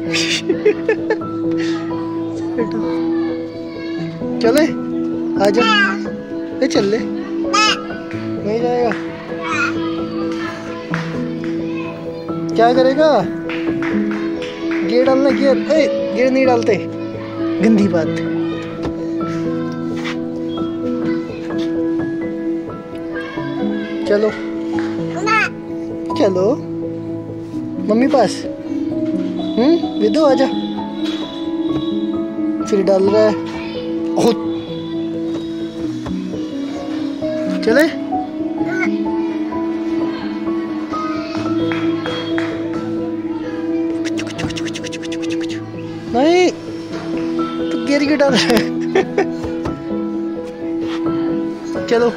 चले आजा, ये चल ले, नहीं जाएगा, क्या करेगा? गियर डालना, गियर, गियर नहीं डालते, गंदी बात। चलो चलो मम्मी पास। विदु आजा, फिर डाल रहा है। ओह चले, नहीं तो गियर क्यों डाल रहा है? चलो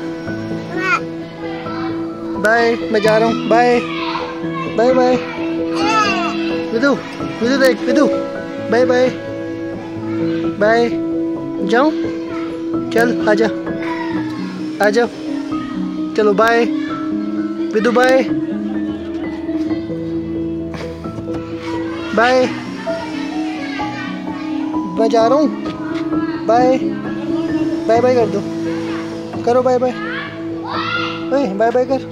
बाय, मैं जा रहा हूँ, bye bye bye. Vidu, Vidu देख, विदु बाय बाय बाय। जाऊँ? चल आजा, आजा, चलो बाय विदु, बाय बाय, मैं जा रहा हूँ, बाय बाय बाय कर दो, करो बाय बाय, बाय बाय कर।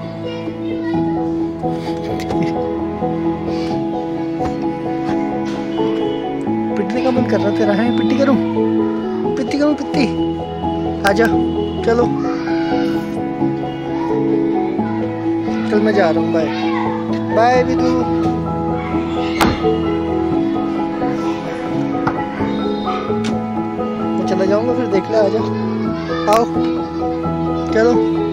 पिटने का मन कर रहा तेरा है? पिट्टी करूं, पिट्टी करूं, पिट्टी, आजा, चलो चल, मैं जा रहा हूँ, बाय बाय विदु। मैं चला जाऊंगा, फिर देख ले, आजा, आओ, चलो।